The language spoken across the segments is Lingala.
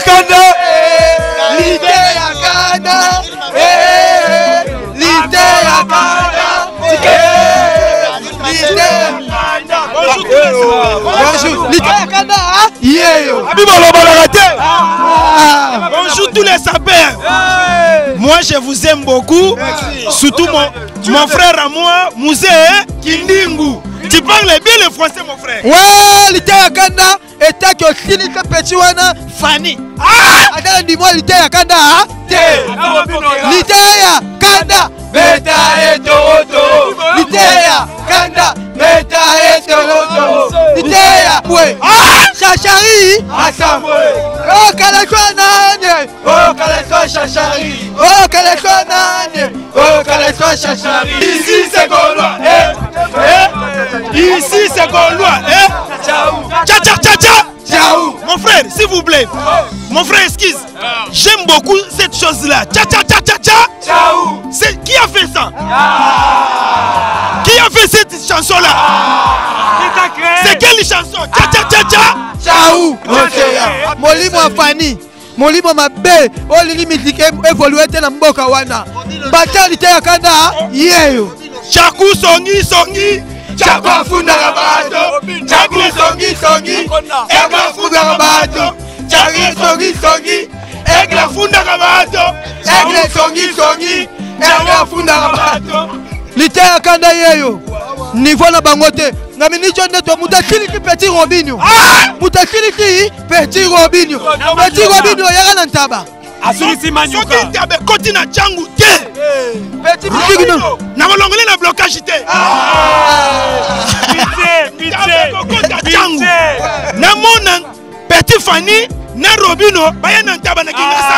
Kanda. L'idée ya Kanda. L'idée ya Kanda. Bonjour. L'idée ya Kanda. Bonjour tous les sapeurs. Moi je vous aime beaucoup. Surtout mon frère à moi, Mouzé Kindingu. Tu parles bien le français mon frère. Ouais, l'idée ya Kanda. Et t'as que Sinika Petit Wana Fanny. Attends, dis-moi l'idée ya Kanda. L'idée ya Kanda. Beta et Toroto. L'idée ya Kanda. Beta et Toroto. L'idée ya ouais. Chachari. Assemblée. Oh, Kalachwa Nane. Oh, Kalachwa Chachari. Oh, Kalachwa Nane. Oh, Kalachwa Chachari. Ici c'est Gaulois. Ici c'est Gaulois. Ciao. Mon frère, s'il vous plaît. Mon frère, excuse. J'aime beaucoup cette chose-là. Ciao. C'est qui a fait ça? Qui a fait cette chanson-là? C'est quelle chanson? Ciao. Molimo Fanny. Molimo Mabe. Olingi musique évoluer na mboka wana. Batalite ya Kanda. Yeyo. Chaku songi. Chaku afunda rabato. Chaku songi. Ega funda rabato. Chaku songi. Ega funda rabato. Ega songi. Ega funda rabato. Lite ya Kanda yeyo. Niveau na bangote. Na minicho neto mutakiliki Petit Robinho. Mutakiliki Petit Robinho. Petit Robinho yaka na ntaba. Asulisi manyuka. Soki ntabe koti na changu te. Petit Robinho. Na molongole na blocage te. Pite. Na mona Petit Fanny na Robinho baya na ntaba na kingasa.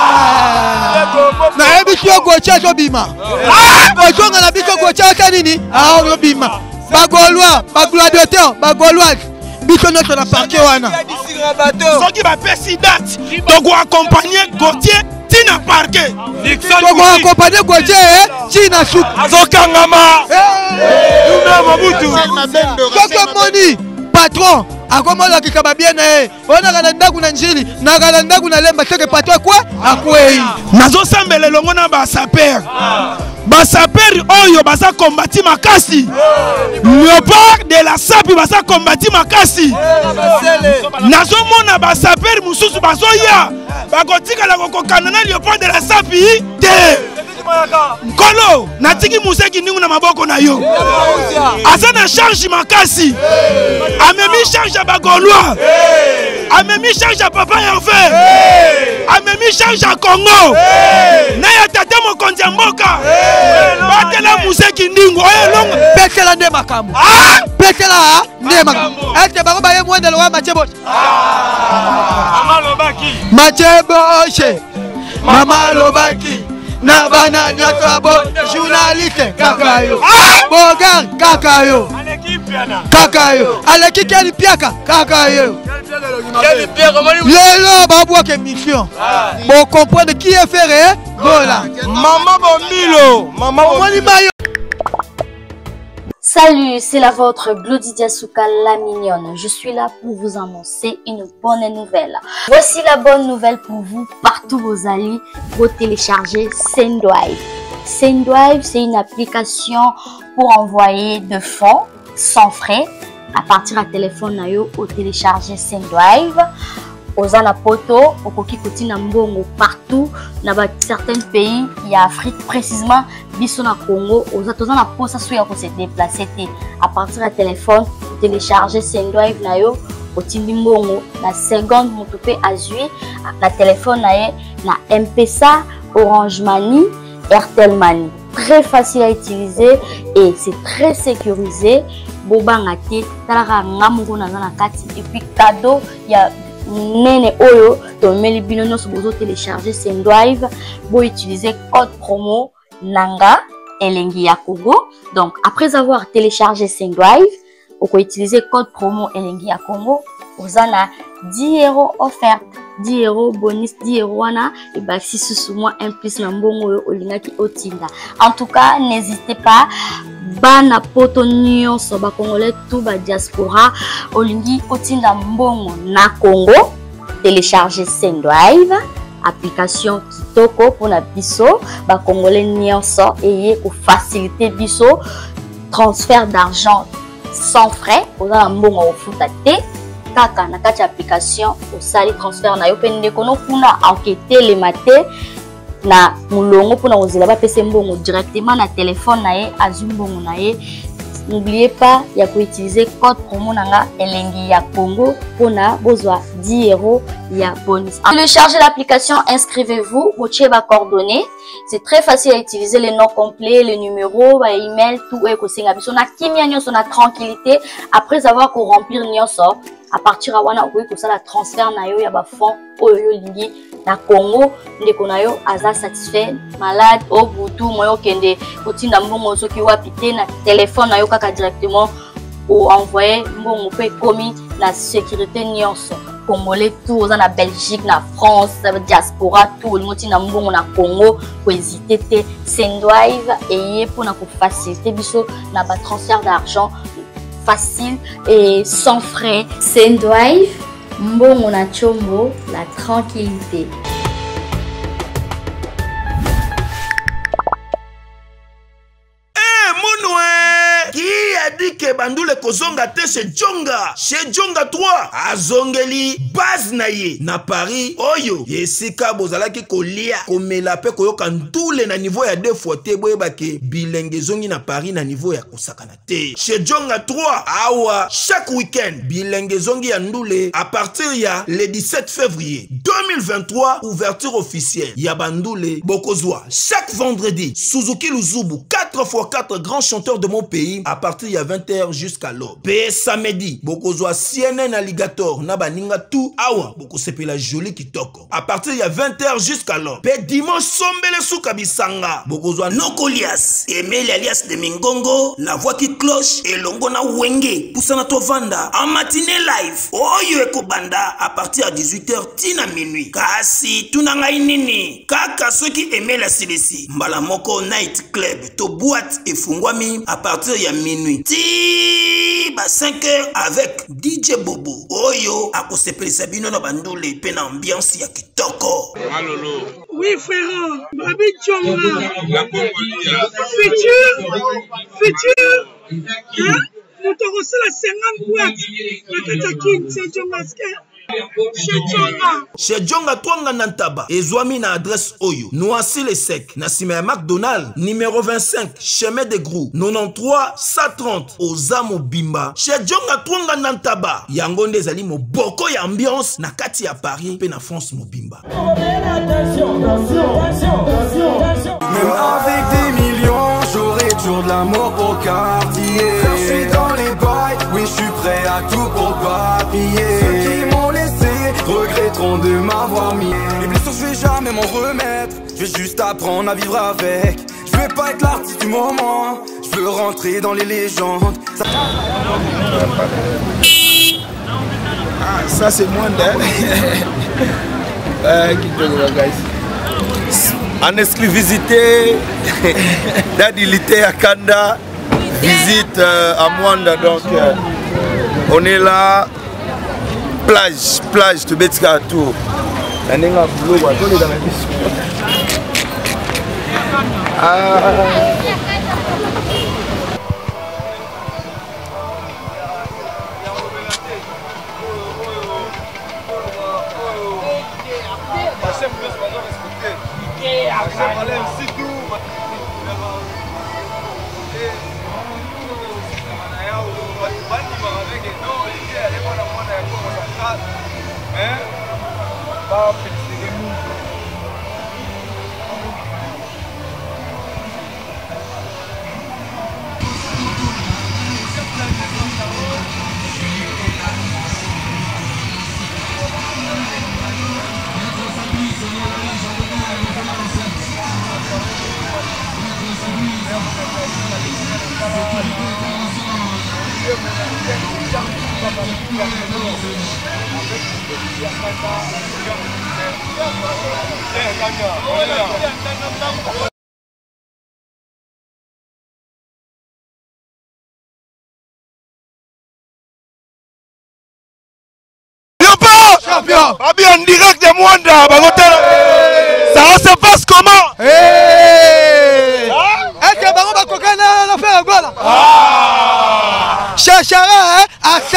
Na ebi tuo gocha so bima. Ojonga na biko gocha kanini? Robima. Bagolwa, bagladoteur, bagolwa. Biko notre na parquet wana. Soki ba présidente. Donc on accompagner Gauthier tina parquet. Donc on accompagner Gauthier tina soup. Azokangama. Tuna mabutu. Koko moni patron. Akomola kikaba bien na ona kana ndaku na njili na kana ndaku na lemba teke patwa kwa akwei nazo sambele longo na ba saper oyo basa kombati makasi léopard de la sapi basa kombati makasi nazo mona ba saper mususu bazo ya bakotika la kokokana na léopard de la sapi te Kolo, natiki museki ningu na maboko na yo. Azana charge makasi. Amemi charge à Bagolwa. Amemi charge à Papa Hervé. Amemi charge à Congo. Na ya tata mokonzi ya mboka. Batela museki ningu. Petela nde makambo. Petela nde makambo. Ete bako baye mwende lowa machebo. Mama Lobaki. Machebo. Mama Lobaki. Nabana nyoto journaliste kakayo. Bogan kakayo. Kakayo. Aleki keli piaka kakayo. Lelo babwa ke mission. Bon comprendre qui est ferré. Voilà. Maman Bomilo. Maman Bomilo. Salut, c'est la vôtre Glodidia Souka la mignonne. Je suis là pour vous annoncer une bonne nouvelle. Voici la bonne nouvelle pour vous, partout vos alliés, pour télécharger Sendwave. Sendwave, c'est une application pour envoyer de fonds sans frais à partir d'un téléphone nayo au télécharger Sendwave. Aux anapoto, au koki koti na mbongo partout, dans certains pays, il y a Afrique précisément, biso na Congo, aux autres na posa souya ko se déplacer à partir d'un téléphone, télécharger Sendwave na yo, au tindi mbongo na seconde motope azui, na téléphone na M-Pesa, Orange Money, Airtel Money. Très facile à utiliser et c'est très sécurisé. Bobanga te, talaka ngamungo na kati et puis cadeau, il y a Nene Oyo, donc Melibino no sobozo télécharger Sendwave, vous utilisez code promo Nanga Elengi ya Congo. Donc après avoir téléchargé Sendwave, vous pouvez utiliser code promo Elengi ya Congo. Vous en avez 10 € offert, 10 € bonus, 10 € wana et bah si sous moi un plus na mbongo au lingaki otinda. En tout cas, n'hésitez pas. Bana poto nyonso ba congolais tout ba diaspora olingi otinda mbongo na Congo télécharger Sendrive, application kitoko pour na biso ba congolais nyonso et pour faciliter biso transfert d'argent sans frais pour la mbongo ofuta te kaka na kati application osali transfert na yo pe ndeko no kuna enquêter les maté na mulongo pour na ozela ba pese mbongo directement na téléphone na ye azumbongo na ye. N'oubliez pas, il y a utiliser code promo nanga elengi ya Congo pour na bozwa 10 € ya bonus. Téléchargez l'application, inscrivez-vous, vous avez vos coordonnées. C'est très facile à utiliser, les noms complets, les numéros, les emails, tout est possible. On a kimia nyonso na tranquillité après avoir qu'on remplir nyonso. À partir de wana okoki kosala transfert na yo ya ba fonds oyo lingi na Congo ndeko na yo aza satisfait malade au butu moyo kende otinda mbongo soki wapi te na téléphone na yo kaka directement ou envoyer mbongo pe komi na sécurité nyonso congolais tout oza na Belgique na France diaspora tout otinda mbongo na Congo ko hésiter te Sendrive eye pour na ko faciliter biso na ba transfert d'argent facile et sans frais. Sendrive, mbongo na chombo, la tranquillité. Qui a dit que Bandoule kozonga te chez Djonga? Chez Djonga 3, azongeli base na ye na Paris oyo yesika bozalaki kolia komela pe koyoka ndule na niveau ya 2 fois te boyeba ke bilenge zongi na Paris na niveau ya kosakana te. Chez Djonga 3 awa chaque week-end bilenge zongi ya ndule à partir ya le 17 février 2023 ouverture officielle ya Bandoule bokozwa chaque vendredi Suzuki Luzubu 4x4 grands chanteurs de mon pays à partir de 20h jusqu'à l'aube. Pe samedi, bokozwa CNN Alligator na baninga tout awa boko sepela joli kitoko. À partir de 20h jusqu'à l'aube. Pe dimanche sombele souka bisanga. Bokozwa Nokolias, Emile alias de Mingongo, la voix qui cloche et longo na wenge poussana tovanda en matinée live. Oyo ekobanda à partir de 18h tina minuit. Kasi tunanga inini. Kaka soki Emile asilesi. Mbala moko night club to boîte et fungwami à partir de minuit. Ti ba 5h avec DJ Bobo. Oyo akosepelisa bino na Bandoule pe na ambiance ya kitoko. Malolo. Oui frère, Babi Djonga. La Congolia. Futur. Hein? Nous te reçons la 50 boîtes. La Katakin, c'est Djongaske. Chez Djonga Twanga Nantaba, Ezwami na adresse Oyo, Noisy les Secs, Nassime McDonald, numéro 25, chemin de Grou, 93 130, Ozamo Bimba. Chez Djonga Twanga Nantaba, Yangonde Zali mo boko ya ambiance, na kati ya Paris, pe na France mo Bimba. Même avec des millions, j'aurai toujours de l'amour pour quartier. Quand je suis dans les bails, oui je suis prêt à tout pour papiller. Ceux qui m'ont laissé regretteront de m'avoir mis. Les blessures je vais jamais m'en remettre, je vais juste apprendre à vivre avec. Je vais pas être l'artiste du moment, je veux rentrer dans les légendes. Ça c'est moins d'air. En exclusivité d'Adilité à Kanda, visite à Mwanda, donc on est là, plage de Betka Tour. Champion!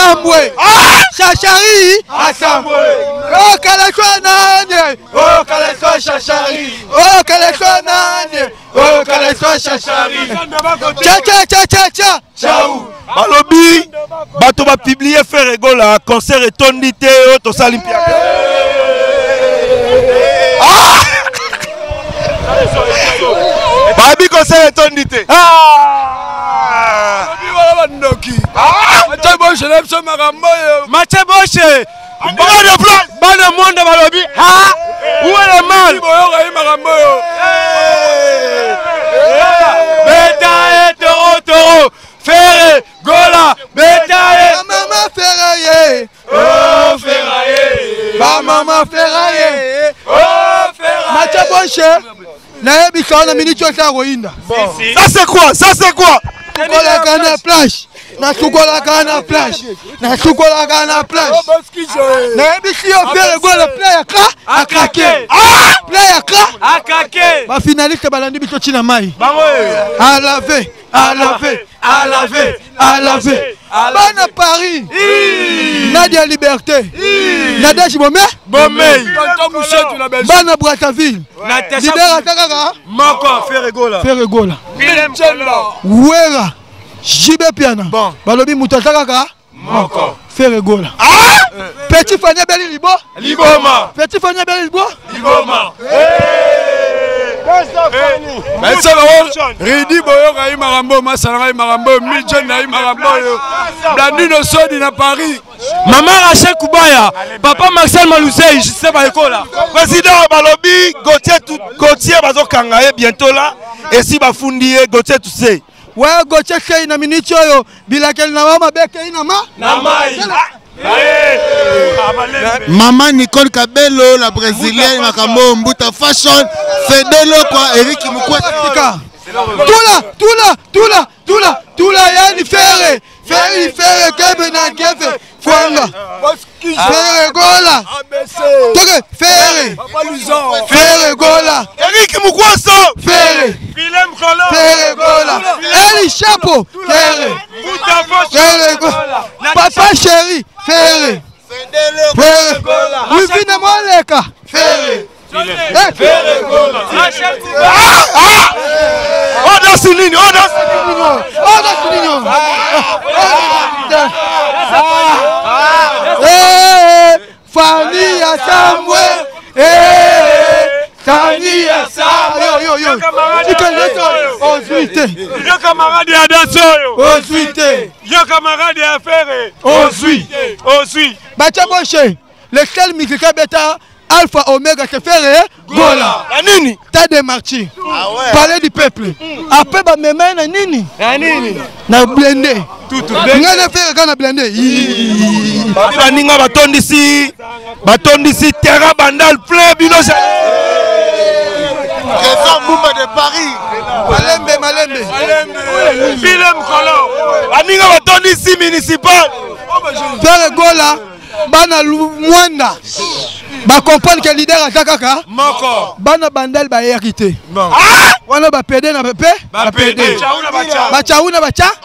Asambwe. Chachari. Asambwe. Oh, Kaleswa nani. Oh, Kaleswa Chachari. Oh, Kaleswa nani. Oh, Kaleswa Chachari. Cha. Ciao. Balobi, bato ba publier faire rigola, concert etondi te to salimpia. Babi concert etondi te. Mathieu Bosche, l'Epsom Maramboyo. Mathieu Bosche. Bana monde balobi. Où est le mal? Beta et toro. Ferré, Gola, Bétaillé. Maman Ferraillé. Oh Ferraillé. Maman Ferraillé. Oh Ferraillé. Mathieu Bosche. Naye bikana minute ya Roinda. Ça c'est quoi? Tukola kana plage. Na tukola kana plage. Naye bikio faire Gola play aka akake. Play aka akake. Ba finaliste balandi biso china mai. À laver. Bana Paris. Nadia Liberté. Nadia Chibomé. Bana Brazzaville. Libera Takaka. Moko Ferregola. Ouera. Jibe Piana. Balobi Mutatakaka. Moko Ferregola. Petit Fania Beli Libo. Liboma. Petit Fania Beli Libo. Liboma. Ridi boyo ngai marambo masala ngai marambo midje ngai marambo yo Blandino Sodi na Paris. Maman Rachel Koubaya, papa Marcel Malouzei, je sais pas école là. Président Balobi, Gauthier bazo kangaye bientôt là et si ba fundié Gauthier tu sais. Ouais Gauthier kay na minute yo bilakel na mama beke ina na mai. Maman Nicole Kabelo, la brésilienne, Makambo Mbuta Fashion, Fedelo quoi, Eric Mukwata. Tout là, yani Ferre, Kebe na Kebe, Fwanga. Ferre Gola. Toke, Ferre Gola. Eric Mukwasa. Ferre Gola. Eli Chapeau. Ferre Gola. Papa chéri. Ferre Gola. Wivine Moleka. Ferre Gola. Oda Sininho. Fanny Asambwe. Fanny Asambwe. Yo. Yo camarade à Dansoyo. Yo camarade à Ferre. Osui. Mathieu Bosche, le seul musical bêta Alpha Omega se fait Gola. Nini? T'as démarché. Parler du peuple. Après, bah, mes mains, Nini. Na blendé. Tout. N'a fait quand na blendé. Baninga batondisi terra bandal plein binoja. Trésor Moumba de Paris. Malembe. Film Kolo. Baninga batondisi municipal. Faire Gola. Bana Mwanda. Ba comprendre que leader atakaka. Moko. Bana bandal ba hérité. Wana ba PD na pepe. Ba PD. Ba chauna ba cha.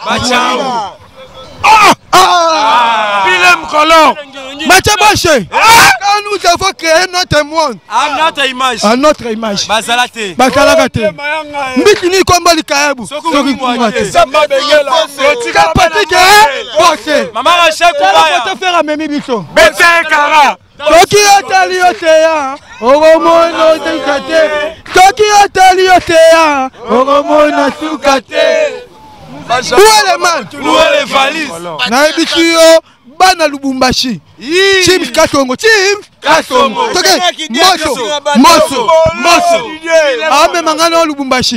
Film Kolo. Mathieu Bosche. Quand nous avons créé notre monde. À notre image. Bazalate. Bakalakate. Mbikini komba likaebu. Soki kumate. Samba bengela. Kapatike. Bosche. Maman Rachel Koubaya. On va te faire un mémi biso. Bete Kara. Toki otali oteya. Oromono tekate. Toki otali oteya. Oromono sukate. Où est le man? Où est les valises? Naibisio bana Lubumbashi. Tim Kasongo. Toke moso. Ame mangano Lubumbashi.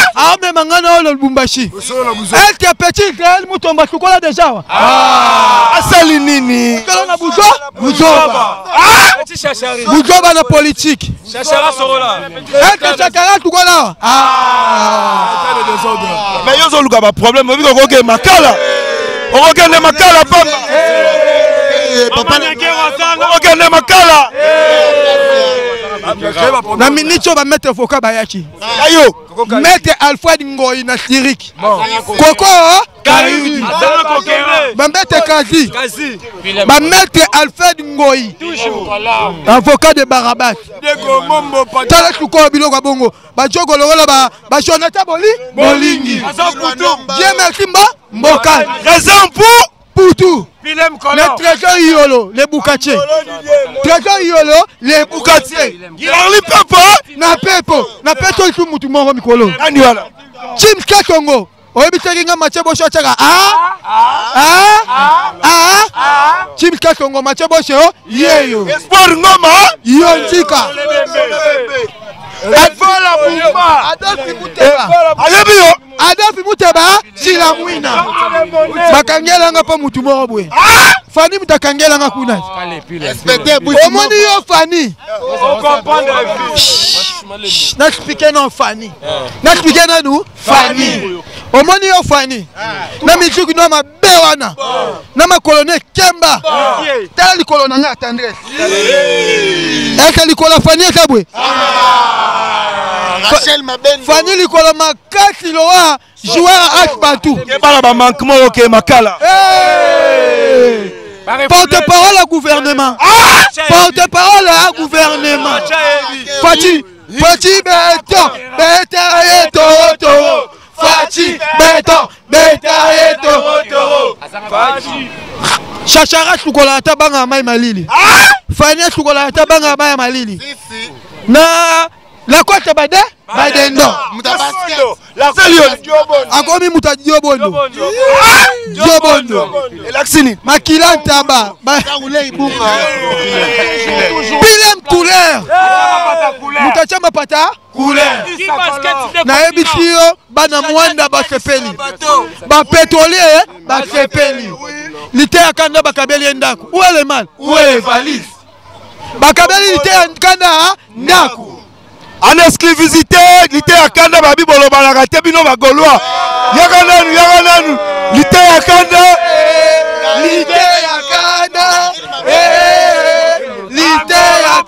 Elle qui est petite, elle moutomba kukola déjà. Asali nini? Kalona Buzoba. Buzoba na politique. Chachara Sorola. Elle qui chakara tukola. Mais yo zo luka ba problème, obi ko ke makala. Okende makala papa. Papa okende makala. Na minute va mettre Foka Bayaki. Ayo. Mettre Alfred Ngoyi na Syrique. Koko Kayudi. Bambete Kazi. Bamètre Alfred Ngoyi. Avocat de Barabas. Tala Chouko Biloko Bongo. Bachoko Lola Bachonata Bolingi. Dieu merci Mboka. Raison pour tout. Le trésor Iolo, les Boukatiers. Trésor Iolo, les Boukatiers. Na pepo isu mutu moro mikolo. Chim Katongo. Oyebisekinga Machebo Shachaka. Chim Katongo Machebo Sheo. Yeyo. Espoir Ngoma. Yonjika. Adolphe Muteba Silamwina bakangela nga pa mutu moko bwe Fani mutakangela nga kuna omoni yo Fani n'expliquer non Fani n'expliquer na nous Fani omoni yo Fani na mizuki no mabe wana na makolone Kemba tala likolo na nga tendresse eka likolo Fani ekabwe Rachel Mabendo. Fani likolo makasi loa joueur Asbantou. Kebala manquement ok makala. Porte-parole au gouvernement. Porte-parole au gouvernement. Fati béton, béton et toro. Fati béton, béton et toro. Chachara sukola tabanga mai malili. Fani sukola tabanga mai malili. Na la quoi te bade? Badendo. La Célion. Akomi muta Diobondo. Diobondo. Elaxini. Makila Tamba. Pilem couleur. Muta chama pata? Couleur. Na ebitio bana mwanda basepeli. Ba pétrolier basepeli. Lité akanda bakabeli ndako. Où est le mal? Où est les valises? Bakabeli lité akanda ndako. En exclusivité, l'ité à Kanda, Babi Bolobala, Tebino Bagoloa. Yagananu, l'ité à Kanda, l'ité à Kanda, l'ité à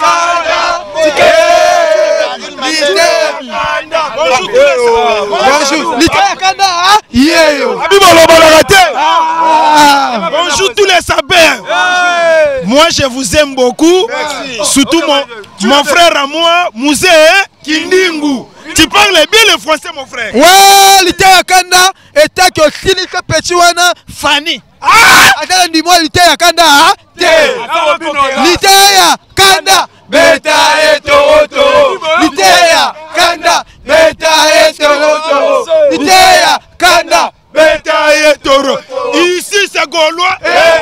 Kanda, bonjour, l'ité à Kanda, Babi Bolobala, bonjour tous les sapeurs. Moi je vous aime beaucoup, surtout mon frère à moi, Mouzé Kindingu. Tu parles bien le français mon frère. Ouais, l'ité à Kanda était que Sinika Pechuana Fanny. Attends, dis-moi l'ité à Kanda. L'ité à Kanda. Beta et Toro. L'ité à Kanda. Beta et Toro. L'ité à Kanda. Beta et Toro. Ici c'est Gaulois.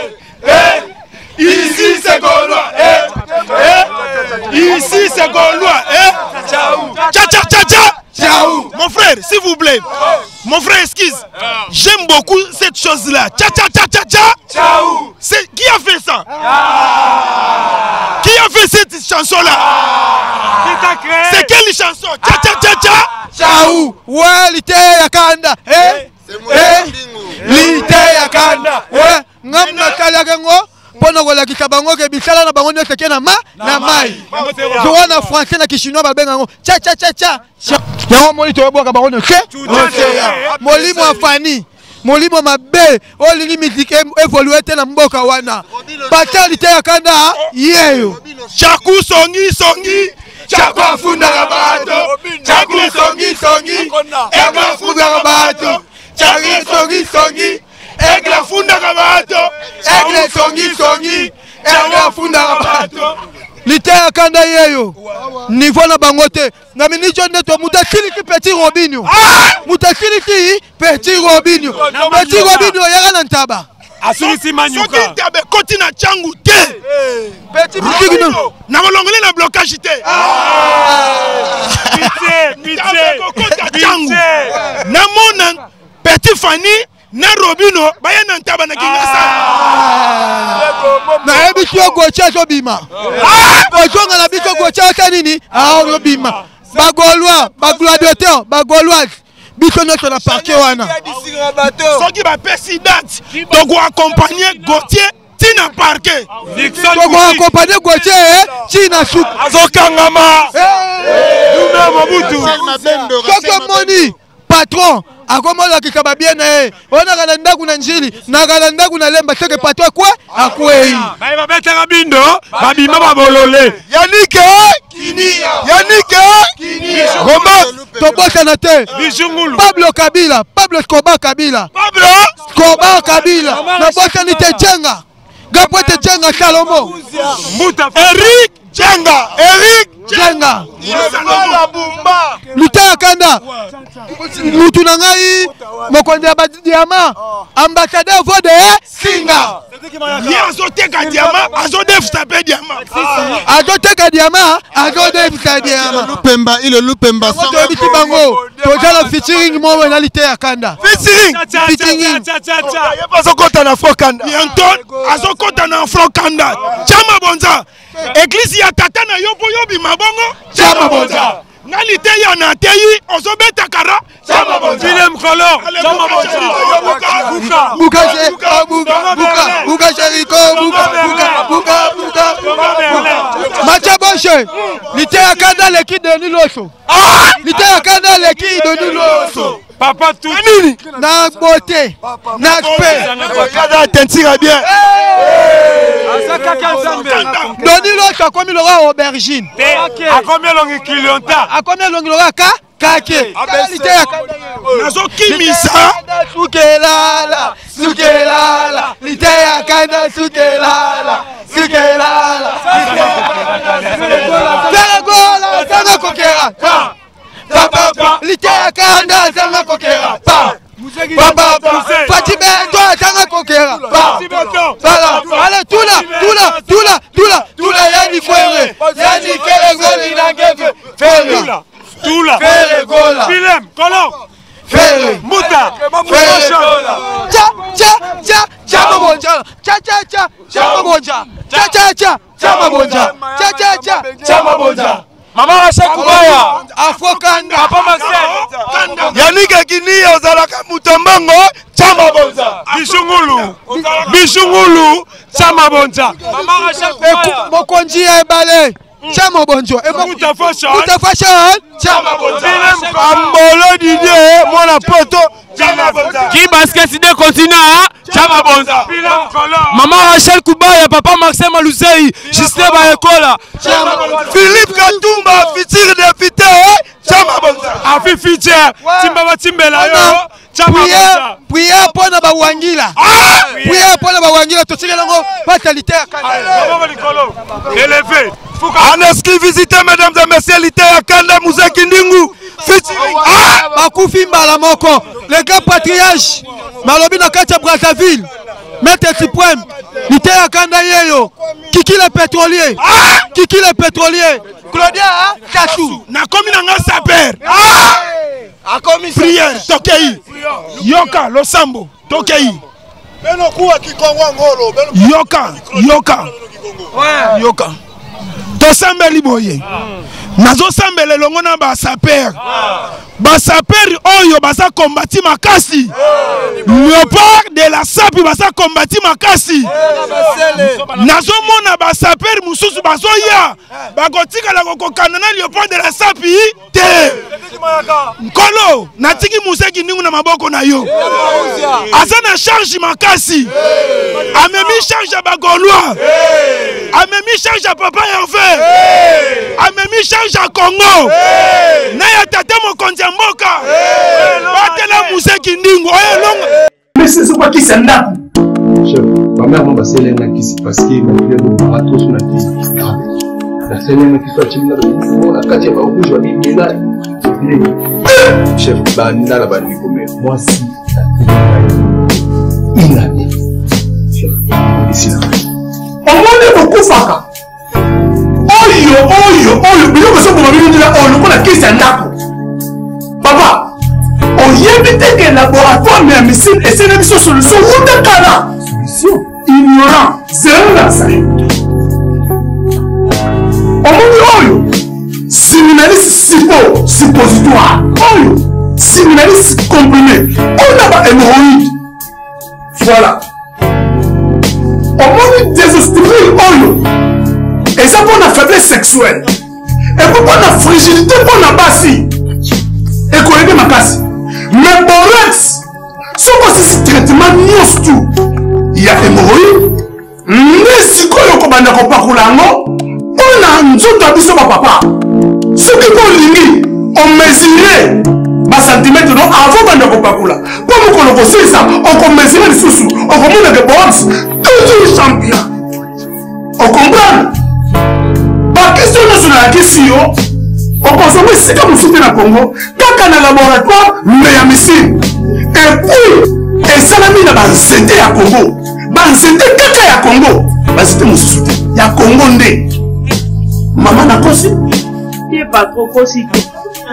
Ici c'est Gaulois. Ici c'est Gaulois. Ciao. Mon frère, s'il vous plaît. Mon frère, excuse. J'aime beaucoup cette chose-là. Ciao. Qui a fait ça? Qui a fait cette chanson-là? C'est quelle chanson? Ciao. Ouais, l'ité à Kanda. L'ité à Kanda. Ouais, ngamba kalagango. Pona kola kitabango ke bisala na bango nyose ke na mai. Joa na français na kishinois ba benga ngo cha. Yango moli to boka bango nyose. Molimo afani. Molimo mabe. Olingi musique évoluer te na mboka wana. Batalite ya Kanda yeyo. Chaku songi. Chaku afunda rabato. Chaku songi. Ega afunda rabato. Chaku songi. Egla funda rabato. Egle songi. Egla funda rabato. L'ité à Kanda yeyo. Niveau na bangote. Na minijo neto mutakiliki Petit Robinho. Mutakiliki Petit Robinho. Petit Robinho yaga na ntaba. Asulisi manyuka. Soki tabe koti na changu te. Petit Robinho. Na molongole na blocage te. Pitié. Na mona Petit Fanny. Na Robino, baya na ntaba na kingasa. Na ebisio gocha so bima. Ozonga na biso gocha kanini? Bima. Bagloadoteur, bagoloise. Biso notre na parquet wana. Soki ba président, donc on accompagner Gauthier tina parquet. Donc on accompagner Gauthier tina souk. Azokangama. Soki moni patron akomola kikaba bien na ona kana ndaku na njili na kana ndaku na lemba teke patwa kwa akwei ba ba betaka bindo babima babolole Yannick Kini Roma tobota na te Bijungulu Pablo Escobar Kabila na bota ni te Chenga Gapote Chenga Salomo Mbuta Eric Chenga Lutaya Kanda mutu na ngai mokonde ya diama ambassadeur vode Singa ye azoteka diama azodefutape diama azoteka diama azodefutape diama Lupemba songa biti bango tozala featuring mo na Lutaya Kanda featuring azokota na Afro Kanda Anton azokota na Afro Kanda Chama Bonza église ya tata na yobo yobi mabongo Chama Bonza na Liteya na teyi ozobeta kara Chama Bonza Willem Kolo Chama Bonza buka Jericho Macha Boshe Lutaya Kanda leki Denis Loso Lutaya Kanda leki Denis Loso Papa tout nini na beauté na paix kada tentira bien Denis Loso akomi loka aubergine akomi longi kilionta akomi longi loka kake Lutaya Kanda nazokimisa sukelala Lutaya Kanda sukelala Gola sanga kokera papa Lutaya Kanda sanga kokera papa Fatime toi sanga kokera allez tula yani kwere goli na ngeve Tula gola Willem Kolo Fere Muta Chama bonja Mama Rachel Kubaya Afro Kanda Papa Marcel Yannick Kini ozalaka mutombango Chama Bonza Bishungulu Chama Bonza Mama Rachel Kubaya mokonzi ya ebale Chama bonjo Muta fashion Chama bonja Ambolo Didier mwana poto Chama Bonza Qui basket de continent Chama Bonza Mama Rachel Kubaya Papa Marcel Malusei Justin Bayekola Philippe Katumba Fitir de Fite Chama Bonza Afi Fitir Timba Timbela yo Chama Bonza prière pour na bawangila prière pour na bawangila to tsika lango fatalité ya Kanda élevé en exclusivité mesdames et messieurs Lutaya Kanda Muzeki Ndingu featuring bakufi mbala moko le gars patriarche malobi na kati ya Brazzaville maître suprême Lutaya Kanda yeyo Kiki le pétrolier Claudia Tatou na komi na nga saper prière tokei yoka losambo tokei yoka tosambeli boye nazosambela elongo na basaper oyo baza kombati makasi léopard de la sapi baza kombati makasi nazomona basaper mususu bazoya bakotikala kokokana na léopard de la sapi te nkolo natiki Muzeki Ndingu na maboko na yo aza na charge makasi amemi charge ya bagaulois amemi charge ya Papa Hervé amemi charge ya Congo na ya tata mokonzi ya mboka batela Muzeki Ndingu oyo longo mais c'est quoi qui s'en a chef ma mère m'a passé l'un qui s'est parce que ma fille de marathon sur la piste la scène qui soit chimna la katia ba rouge ni bila chef banda la bandi comme moi si il a dit ici là on m'a beaucoup faka oyo bilo ko so ko mabini la on ko la kisa ndako papa on yebite que laboratoire mais missile et c'est une solution ou kala solution ignorant zéro la ça oyo séminaliste suppositoire oyo séminaliste comprimé on a pas hémorroïde voilà on désostérile oyo et ça pour la faiblesse sexuelle et pour la fragilité pour la basse et qu'on aide ma casse mais pour postu ya hémorroïde nde sikoyo kobanda kopakola yango mpona nzoto ya biso bapapa soki kolingi omesure basantimetre no avant banda kopakola mpo mokolo kosilisa okomesure lisusu okomonake box toujours champion okomprendre bakestio nyonso nayakisi yo okozonga esika mosusu te na congo kaka na laboratoire me ya misine epuis esalami na banzete ya congo banzete kaka ya congo banzete mosusu te ya congo nde mama nakosi ye bakokosi te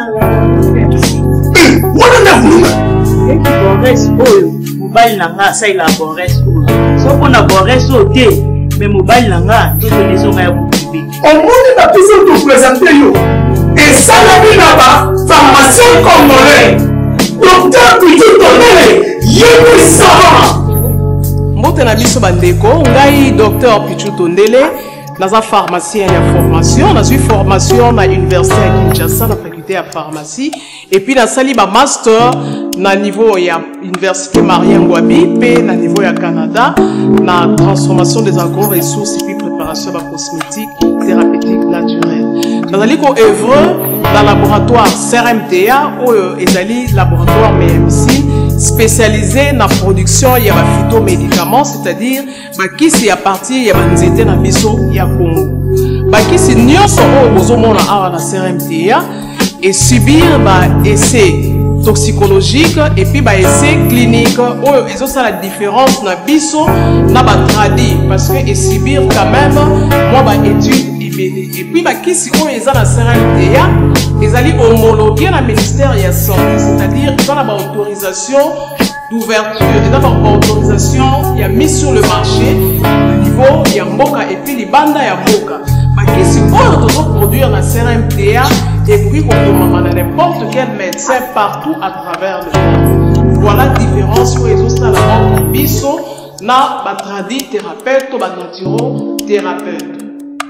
wana nde kulunga eki bores oyo mobali na nga asalela bores oyo soko na bores oyo te me mobali na nga tozolesonga ya bokibe omoni bapesi otopresente yo esalami na bapharmacien congolais docteur Pichu Tondele yebi savant mbote na biso bandeko ngai docteur Pichu Tondele naza pharmacien ya formation nazwi formation na université ya Kinshasa na faculté ya pharmacie et puis nasali ba master na niveau ya université Marien Ngouabi pe na niveau ya Canada na transformation des agro-ressources et puis préparation de cosmétiques thérapeutiques naturelles. Nazali ko œuvre dans laboratoire CRMTA ou ezali laboratoire MMC spécialisé dans la production ya ba phytomédicaments, c'est-à-dire bakisi à partir ya banzete na biso ya Congo. Bakisi nyonso o bozomona awa na CRMTA et subir ba essai toxicologique et puis ba essai clinique oyo ezosa la différence na biso na ba tradi parce que et subir quand même moi ba étude et puis ba kisi oyo eza na CRMTA ezali homologué na ministère ya santé, c'est-à-dire dans la autorisation d'ouverture et dans la autorisation il y a mis sur le marché au niveau ya mboka et puis libanda ya mboka bakisi oyo tozo produire na CRMTA et puis on a n'importe quel médecin partout à travers le monde. Voilà la différence où ils ont ça la biso na batradi thérapeute ou naturo thérapeute.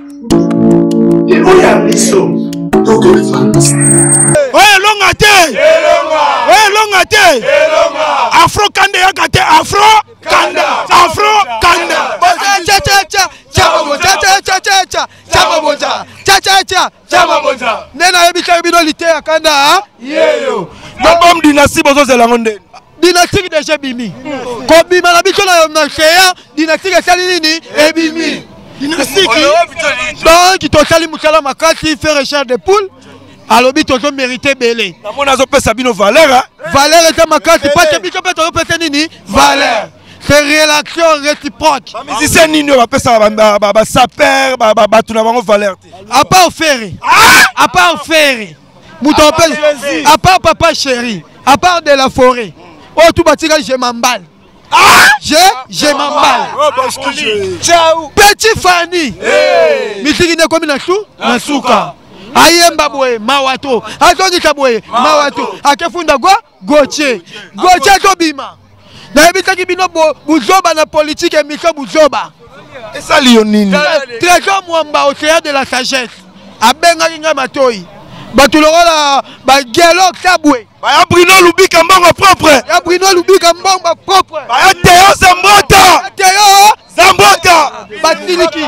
Et où y a biso donc les pharmacies. Ouais longate. Ouais longate. Afro kanda yakate afro kanda. Afro kanda. Cha cha cha cha cha cha cha cha nena yebika bino lite ya kanda yeyo babom dynastie bozo zelango nde dynastie déjà bimi ko bima na biso na cheya dynastie esali nini ebimi dynastie donc totali musala makasi faire recherche de poule alobi tozo mérité belé na mona zo pesa bino valeur valeur eta makasi pas que biso peto pesa nini valeur. C'est relation réciproque. Mais c'est nini va pesa ba saper ba tuna bango valeur. À part faire. À part faire. Mouton à part papa chéri. À part de la forêt. Oh tout batika je m'emballe. Je m'emballe. Ciao. Petit Fanny. Misiki ne komi na chou na suka. Ayemba boye mawato. Atongi kaboye mawato. Akefunda go goche. Goche to bima. Naebitaki bino buzoba na politique et mika buzoba. Et ça Lionine. Trésor Mwamba au théâtre de la sagesse. Abenga kinga matoi. Batulorola ba gelo tabwe. Ba ya Bruno Lubika mbongo propre. Ya Bruno Lubika mbongo propre. Ba ya Théo Zambota. Théo Zambota. Batiliki.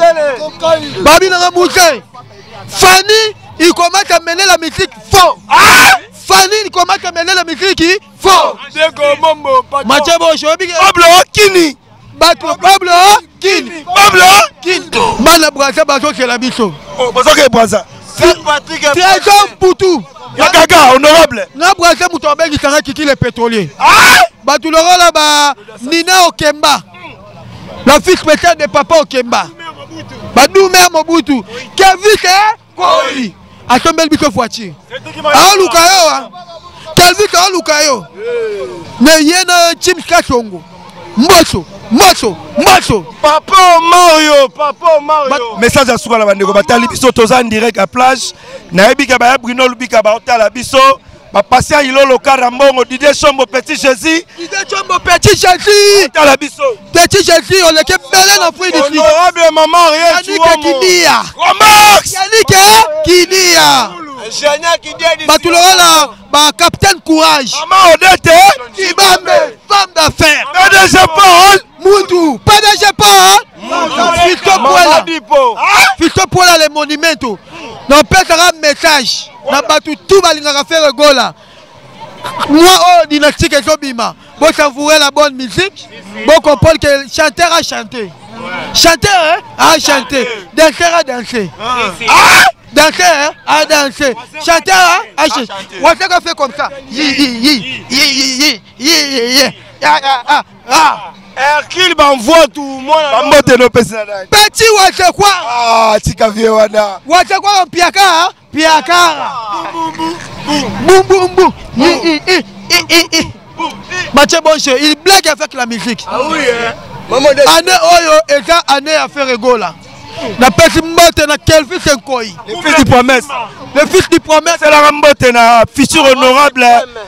Babina na Mousse. Fanny, il commence à mener la musique faux. Fanny, il commence à mener la musique faux. Mathieu Bochobi. Pablo Kini. Pablo Kini. Pablo Kini. Bana Braza Bazo c'est la biso. Oh, Bazo que Braza. Trésor Poutou. Yakaga, honorable. Na Braza Moutombe qui sera qui les pétroliers. Batuloro là-bas, Nina Okemba. La fille spéciale de papa Okemba. Badoumé Mobutu. Qui a vu que Koli. A tombé le biso voiture. Ah, Lukayo. Calvi ka Lukayo. Ne yena Chims Kachongo. Moso. Papa Mario. Message à Souka la bandeko. Batali biso toza en direct à plage. Na ebika ba Bruno Lubika ba hôtel la biso. Ba passer ilolo karambongo Didier Chombo Petit Jésus. Didier Chombo Petit Jésus. Hôtel la biso. Petit Jésus on le ke belé na fruit du flic. Honorable maman rien tu vois. Yannick Kinia. Romax. Yannick Kinia. Batulora la capitaine Courage. Maman Odette. Ibambe, femme d'affaires. PDG Paul. Moudou, PDG Paul. Fito Pola les monuments. Non, peut-être un message. Na batu tout balingaka faire gola. Moi, oh, dynastique et Zobima. Bon, savourer la bonne musique. Bon, comprendre que le chanteur a chanté. Chanteur a chanté. Danseur a dansé. Danseur a dansé. Chanteur a chanté. On s'est fait comme ça. Hercule m'envoie tout moi. Petit ou quoi? Ah, tika viewada. Ou quoi en piaka? Piaka. Boum boum boum. Mathieu Bonche, il blague avec la musique. Ah oui, hein? Année Oyo et ça, année à faire rigola. La petite motte na Kelvis Nkoi. Le fils du promesse. Le fils du promesse. C'est la rambote na fissure honorable.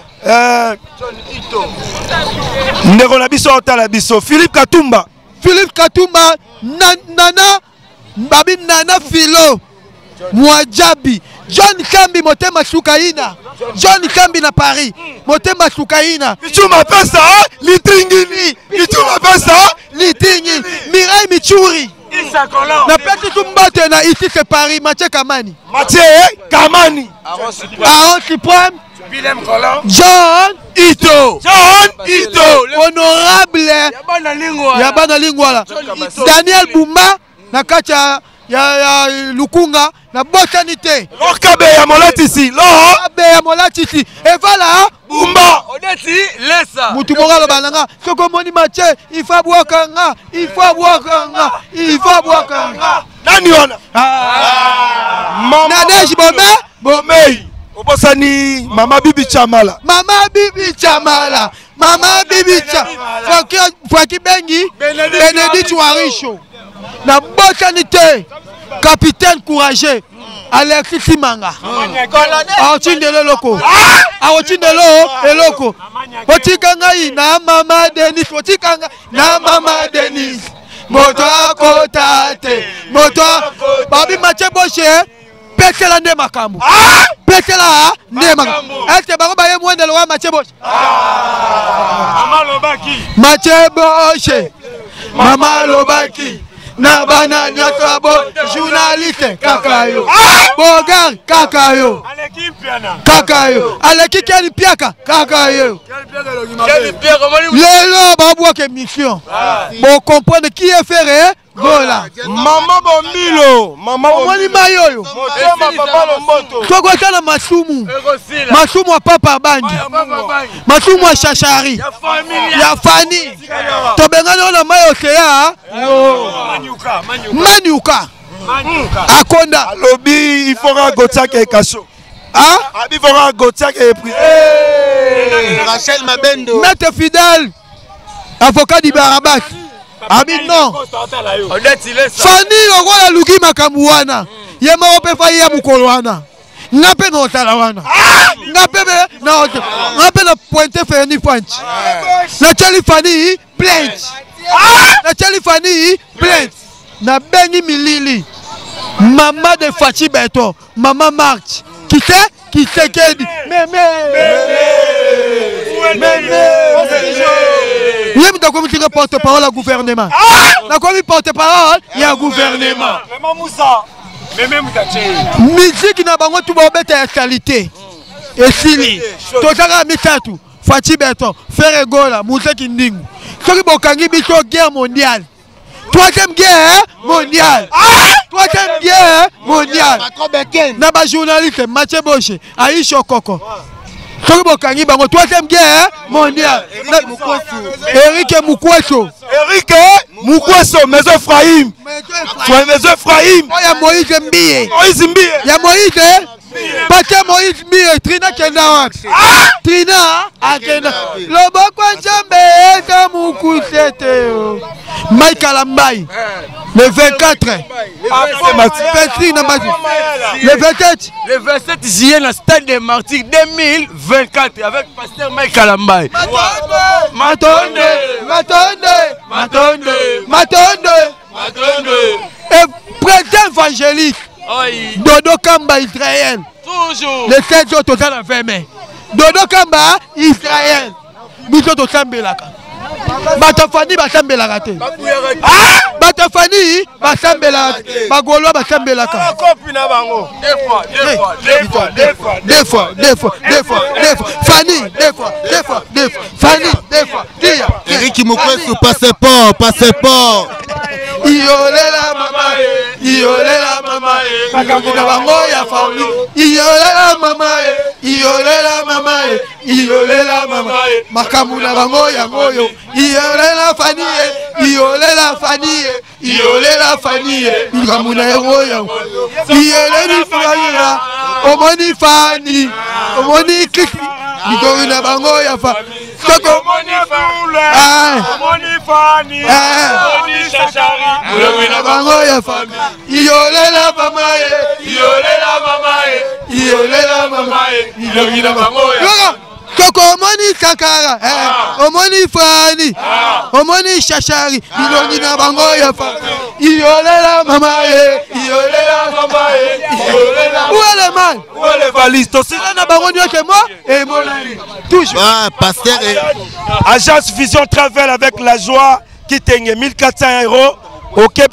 Ndeko na biso otala biso. Philippe Katumba. Philippe Katumba, Nana, Babi Nana Philo. Mwajabi. John Kambi Motema Sukaina. John Kambi na Paris. Motema Sukaina. Michuma pesa Litingini. Michuma pesa Litingini. Mirai Michouri. Na peti tumbote na ici c'est Paris. Mathieu Kamani. Mathieu Kamani. Aaron Supreme. John Ito. John Ito. Honorable. Yabana Lingwala. Daniel Bumba. Nakacha. Ya Lukunga na botanité. Lokabe ya molatisi. Lokabe ya molatisi. Et voilà. Bumba. Odeti lesa. Mutu mongalo balanga. Soko moni mache. Il faut boire kanga. Il faut boire kanga. Il faut boire kanga. Nani wana? Nadej Bomé. Bomé. Obosani Mama Bibi Chamala. Mama Bibi Chamala. Mama Bibi Chamala. Faki Bengi. Benedict Warisho. Na botanité, capitaine courageux, Alexis Simanga. Aotindele loko. Aotindele eloko. Otikanga na Mama Denis. Otikanga na Mama Denis. Moto akotate. Moto. Babi Mathieu Bonche. Petela nde makambo. Petela nde makambo. Est-ce que bango baye mwende lowa Mathieu Bonche? Mama Lobaki. Mathieu Bonche. Mama Lobaki. Na bana nyoto bo journaliste kakayo. Bogar kakayo. Aleki piana. Kakayo. Aleki keli piaka kakayo. Lelo babwa ke mission. Bon comprendre qui est ferré. Voilà. Maman Bombilo. Maman Bombilo. Mayoyo. Toko kana masumu. Masumu wa papa bangi. Masumu wa shashari. Ya fani. Tobengana na mayo seya. Manyuka. Akonda. Lobby il faudra Gotiak et Kacho. Ah? Il faudra Gotiak et pris. Rachel Mabendo. Maître fidèle. Avocat du Barabat. Amin non. Fani ogola luki makamuana. Yema ope fa ya mukolwana. Ngape no talawana. Ngape na pointe Fani Punch. Na chali Fani plainte. Na chali Fani plainte. Na Bengi Milili. Maman de Fachi Beto. Maman March. Qui c'est? Qui c'est qui dit? Oui, mais d'accord, tu porte-parole au gouvernement. D'accord, il porte-parole, il y a un gouvernement. Musique n'a pas de qualité. Et si, tout ça, Misatu, Fachi Beto, Ferre Gola, Moussa Kinding. Ce qui est une guerre mondiale. Troisième guerre mondiale. Troisième guerre mondiale. N'a pas journaliste, Mathieu Bonche, Aïcha Koko. Troisième guerre mondiale. Eric Mukweso. Eric Mukweso, Maison Ephraim. Maison Ephraim. Il y a Moïse Mbie. Moïse Mbie. Il y a Moïse. Pacha Moïse Mbie. Trina Kendawak. Trina Akenda. Loboko Njambe Eka Mukusete. Mike Alambaye. Le 24. Le 27. Le 27 juillet, dans le stade de Martigues 2024 avec pasteur Mike Alambaye. Matonde. Et président évangélique. Dodo Kamba Israël. Toujours. Le 7 jours, tout ça dans 20 mai. Dodo Kamba, Israël. Nous sommes au Sambelaka. Batafani basambelaka te. Batafani basambelaka. Bagolo basambelaka. Deux fois. Fanny, deux fois. Fanny, deux fois. Eric Mukwesu, passeport. Iolela mama makamuna bango ya famille. Iolela mama makamuna bango ya ngoyo. Iolela Fanny makamuna ya ngoyo. Iolela Fanny omoni Fanny omoni kiki na bango ya fa. Omoni Fanny omoni Chachari na bango ya fa. Iolela mama Koko omoni Sakara, omoni Fanny, omoni Chachari, ilongi na bango ya fa. Iolela mama. Où est le mal? Où est le valise? Na bango nyoke moi et mon toujours. Pasteur Agence Vision Travel avec la joie qui t'aigne 1400 €. Ok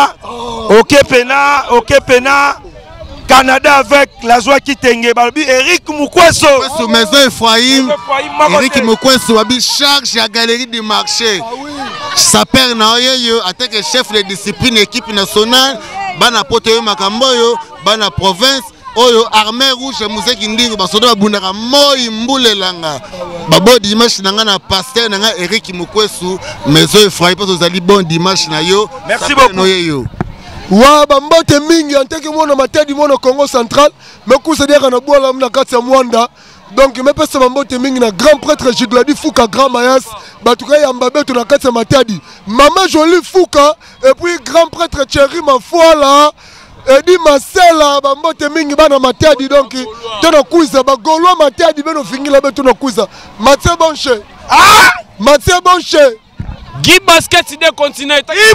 Pena. Canada avec la joie qui t'aigne. Balbi Eric Mukwesu. Maison Ephraim. Eric Mukwesu abi charge à galerie du marché. Sa père na yo en tant que chef de discipline équipe nationale bana poto makamboyo bana province oyo armée rouge museki ndingo basodo babundaka moi mbulelanga babo dimanche nanga na pasteur nanga Eric Mukwesu Maison Ephraim parce que vous bon dimanche na yo. Merci beaucoup. Wa bambote mingi anteke mona matedi mona Congo central mais kusadeka na bola na kati ya Mwanda donc me pesa bambote mingi na grand prêtre Jigladi Fouka grand mayas batuka ya mbabeto na kati ya matedi Maman Jolie Fouka et puis grand prêtre Thierry Mafoala Edi Marcela bambote mingi bana matedi donc tona kuiza ba golwa matedi beno fingila beto na kuiza Mathieu Bonche Guy Basket des continents.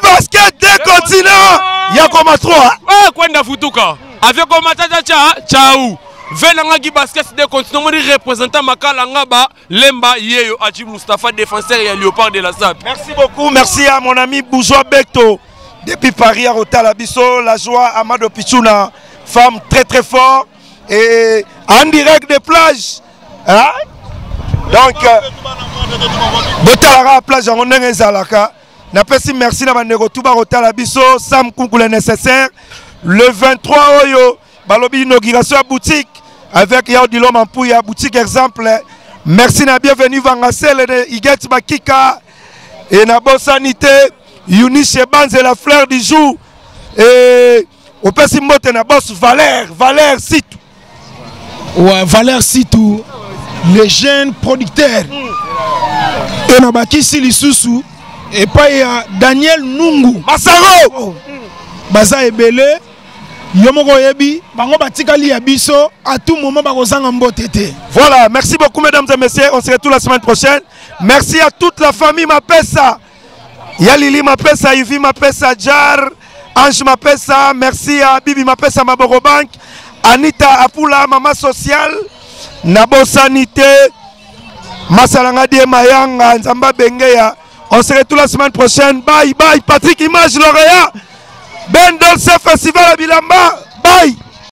Yakoma 3. Kwenda futuka. Avec Komatacha Ciao. Venanga Guy Basket des continents. Moni représentant Makala Ngaba Lemba Yeyo Aji Mustafa défenseur et Léopard de la SAP. Merci beaucoup. Merci à mon ami Bourgeois Bekto. Depuis Paris à Rotalabiso, la joie Amado Pichuna, femme très fort et en direct des plages. Hein? Donc, Botalara plage en Onenge Zalaka. Napesi merci na bandeko tuba Rotala biso Sam Kunkule nécessaire. Le 23 Oyo, balobi inauguration à boutique avec Yaudilo Mampouya boutique exemple. Merci na bienvenue Vangasel de Iget Bakika et na bonne sanité. Eunice Banze la fleur du jour. Et au Pessi Mote na boss Valère Sitou. Ouais, Valère Sitou. Les jeunes producteurs et na bakisi lisusu et pas ya Daniel Nungu Masaro baza ebele yomoko yebi bango batikali ya biso à tout moment bakozanga mbotete. Voilà, merci beaucoup mesdames et messieurs, on se retrouve la semaine prochaine. Merci à toute la famille Mapesa. Yalili Mapesa, Yvi Mapesa, Jar, Ange Mapesa, merci à Bibi Mapesa Maboro Bank, Anita Apula Mama Social. Nabo sanité, Masalanga die Mayanga, Nzamba Bengeya. On se retrouve la semaine prochaine. Bye, Patrick Image Lauréat. Ben Dolce Festival à Bilamba. Bye.